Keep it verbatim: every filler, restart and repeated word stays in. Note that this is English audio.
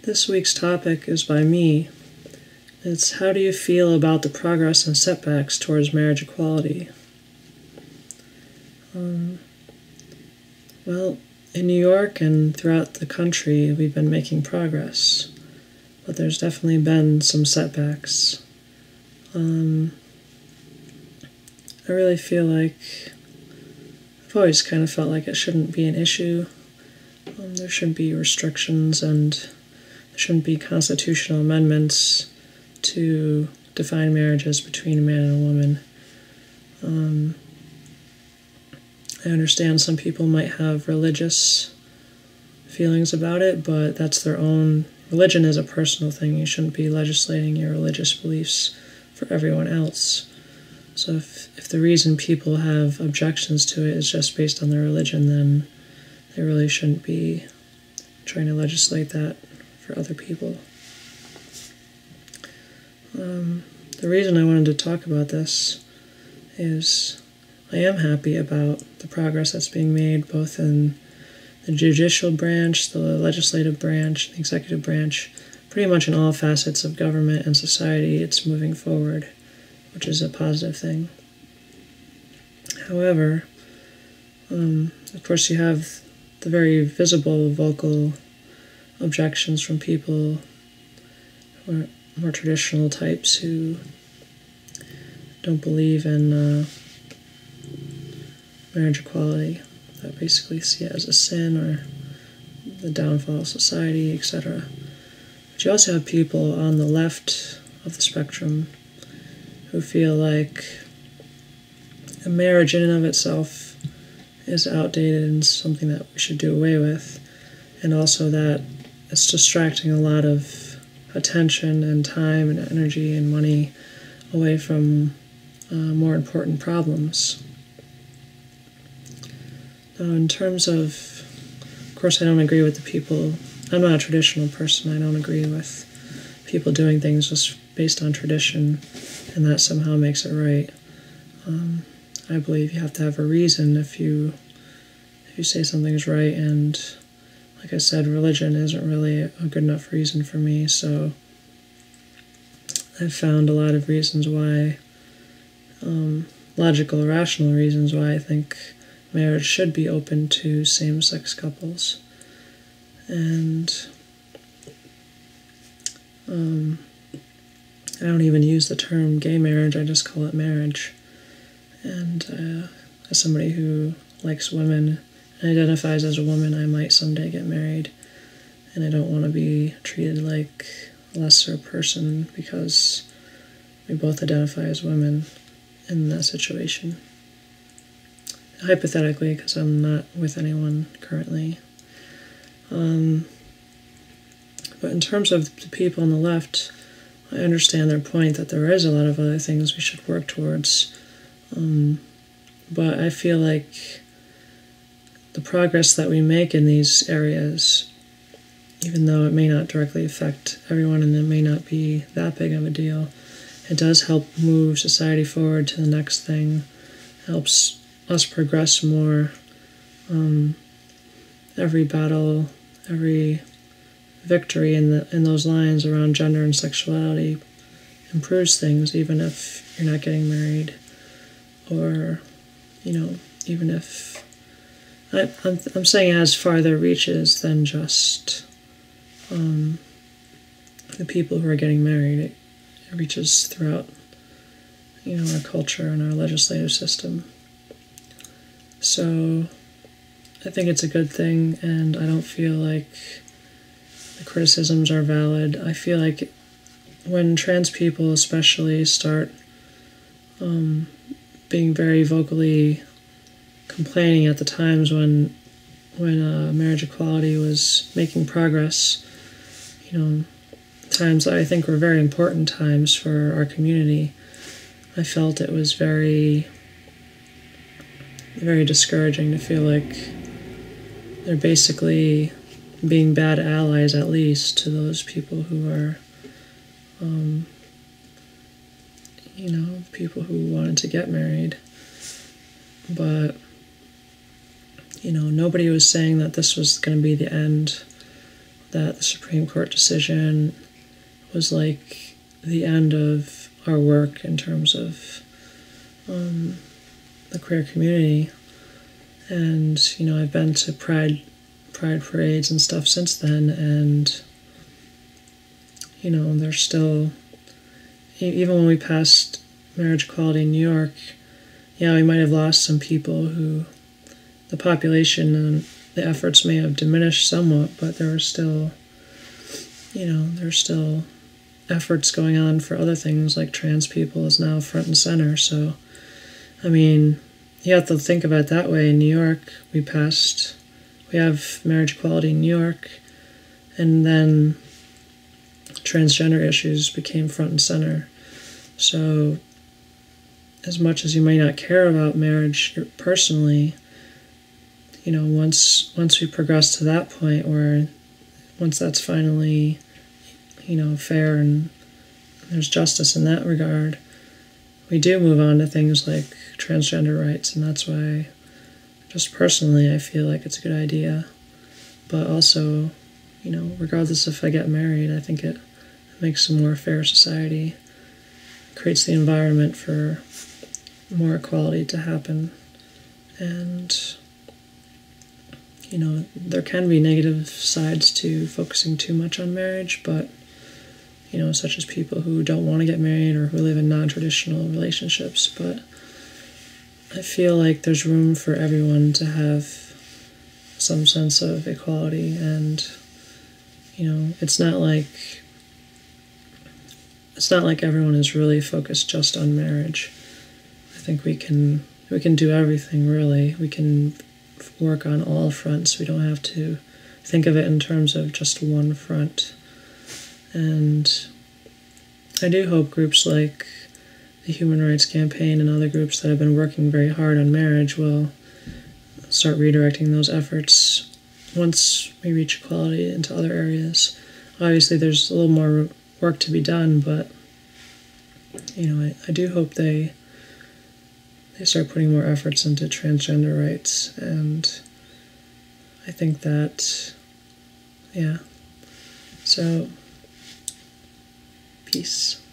This week's topic is by me. It's how do you feel about the progress and setbacks towards marriage equality? Um, well, in New York and throughout the country, we've been making progress, but there's definitely been some setbacks. Um, I really feel like I've always kind of felt like it shouldn't be an issue. Um, there shouldn't be restrictions and there shouldn't be constitutional amendments to define marriages between a man and a woman. Um, I understand some people might have religious feelings about it, but that's their own. Religion is a personal thing. You shouldn't be legislating your religious beliefs for everyone else. So if, if the reason people have objections to it is just based on their religion, then they really shouldn't be trying to legislate that for other people. Um, the reason I wanted to talk about this is I am happy about the progress that's being made both in the judicial branch, the legislative branch, the executive branch, pretty much in all facets of government and society. It's moving forward, which is a positive thing. However, um, of course you have the very visible, vocal objections from people who are more traditional types who don't believe in uh, marriage equality, that basically see it as a sin or the downfall of society, et cetera. But you also have people on the left of the spectrum who feel like a marriage in and of itself is outdated and something that we should do away with, and also that it's distracting a lot of attention and time and energy and money away from uh, more important problems. Now, in terms of, of course, I don't agree with the people. I'm not a traditional person. I don't agree with people doing things just based on tradition, and that somehow makes it right. Um, I believe you have to have a reason if you if you say something's right, and like I said, religion isn't really a good enough reason for me, so I've found a lot of reasons why, um, logical, rational reasons why I think marriage should be open to same-sex couples. And um, I don't even use the term gay marriage, I just call it marriage. And uh, as somebody who likes women and identifies as a woman, I might someday get married, and I don't want to be treated like a lesser person because we both identify as women in that situation. Hypothetically, because I'm not with anyone currently. Um, but in terms of the people on the left, I understand their point that there is a lot of other things we should work towards. Um, but I feel like the progress that we make in these areas, even though it may not directly affect everyone and it may not be that big of a deal, it does help move society forward to the next thing, helps us progress more. Um, every battle, every victory in the in those lines around gender and sexuality improves things, even if you're not getting married, or, you know, even if I, I'm, I'm saying it has farther reaches than just um, the people who are getting married. It, it reaches throughout, you know, our culture and our legislative system. So I think it's a good thing, and I don't feel like the criticisms are valid. I feel like when trans people especially start um, being very vocally complaining at the times when when uh, marriage equality was making progress, you know, times that I think were very important times for our community, I felt it was very, very discouraging to feel like they're basically being bad allies, at least, to those people who are, um, you know, people who wanted to get married. But, you know, nobody was saying that this was going to be the end that the Supreme Court decision was like the end of our work in terms of um, the queer community. And, you know, I've been to pride pride parades and stuff since then, and, you know, there's still, even when we passed marriage equality in New York, yeah, we might have lost some people who, the population and the efforts may have diminished somewhat, but there were still, you know, there's still efforts going on for other things, like trans people is now front and center. So, I mean, you have to think about it that way. In New York, we passed, we have marriage equality in New York, and then transgender issues became front and center. So, as much as you may not care about marriage personally, you know, once once we progress to that point where, once that's finally, you know, fair and there's justice in that regard, we do move on to things like transgender rights, and that's why, just personally, I feel like it's a good idea. But also, you know, regardless if I get married, I think it makes a more fair society, creates the environment for more equality to happen. And, you know, there can be negative sides to focusing too much on marriage, but, you know, such as people who don't want to get married or who live in non-traditional relationships. But I feel like there's room for everyone to have some sense of equality, and, you know, it's not like it's not like everyone is really focused just on marriage. I think we can we can do everything, really. We can work on all fronts. We don't have to think of it in terms of just one front. And I do hope groups like the Human Rights Campaign and other groups that have been working very hard on marriage will start redirecting those efforts once we reach equality into other areas. Obviously, there's a little more work to be done, but, you know, I, I do hope they they start putting more efforts into transgender rights, and I think that, yeah. So, peace.